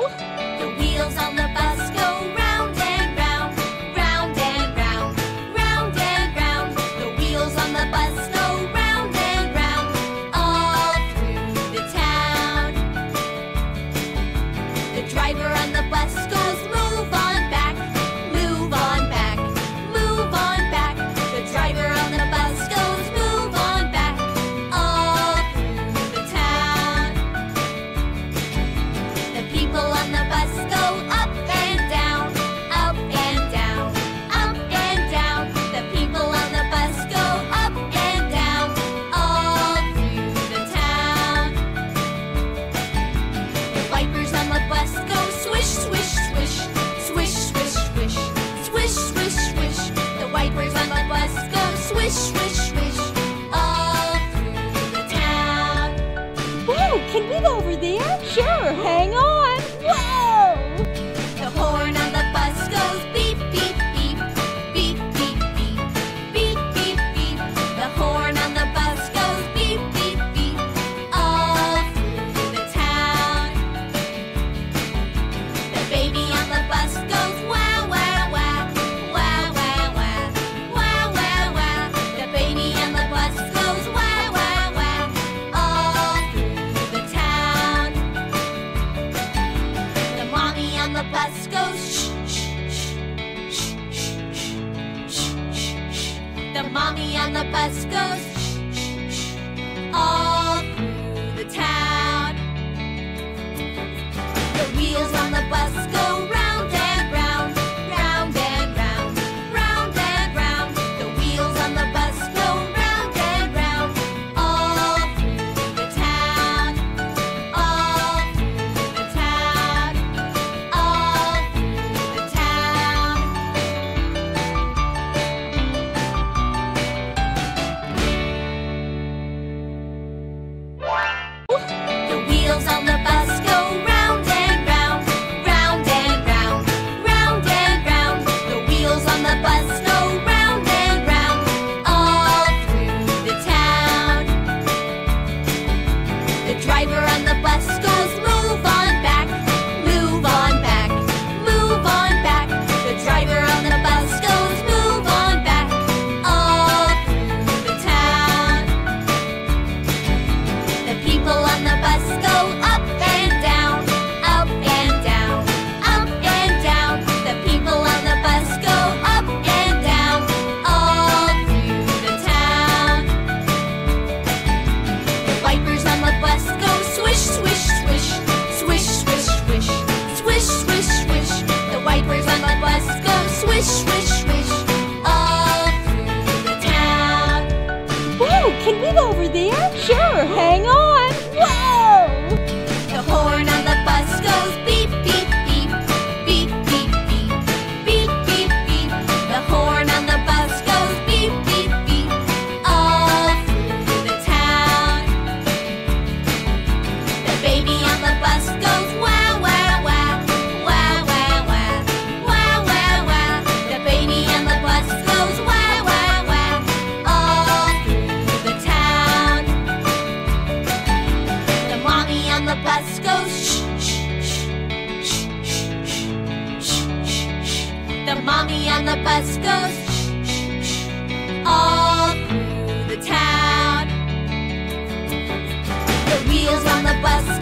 The wheels on the bus go round and round, round and round, round and round. The wheels on the bus go round and round, all through the town. The driver on the bus goes, move on back, move on back, move on back. The driver on the bus goes, move on back, all through the town. The people on the bus go up and down, up and down, up and down. The people on the bus go up and down, all through the town. The wipers on the bus go swish, swish, swish, swish, swish, swish, swish, swish, swish. The wipers on the bus go swish, swish, swish, all through the town. Whoa, can we go over there? Sure, hang on. Whoa! The horn on the bus goes beep, beep, beep, beep, beep, beep, beep, beep, beep. The horn on the bus goes beep, beep, beep, all through the town. The baby on the bus goes wow, wow, wow, wow, wow, wow, wow, wow, wow. The baby on the bus goes wow, wow, wow, all through the town. The mommy on the bus goes shh, shh, shh, shh, shh, shh, shh, shh. The mommy on the bus goes shh, shh, shh, all through the town. The wheels on the bus go round and round, round and round, round and round. The wheels on the bus go round and round, all through the town, all through the town, all through the town. The wheels on the bus go round and round, round and round, round and round. The wheels on the bus go round and round, all through the town. The driver on the bus goes, move on back, move on back, move on back. The driver on the bus goes, move on back, all through the town. The people on the bus go up and down, up and down, up and down. The people on the bus go up and down, all through the town. The wipers on the bus go swish, swish, swish, swish, swish, swish, swish, swish, swish. The wipers on the bus go swish, swish, swish, all through the town. Whoa, can we go over there? Sure, hang on. Whoa! The horn on the bus goes beep, beep, beep, beep, beep, beep, beep, beep, beep. The horn on the bus goes beep, beep, beep, all through the town. The baby on the bus goes wow, wow, wow, wow, wow, wow, wow, wow, wow. The baby on the bus goes wow, wow, wow, all through the town. The mommy on the bus goes shh, shh, shh, shh, shh, shh, shh, shh. The mommy on the bus goes shh, shh, shh, all through the town. The wheels on the bus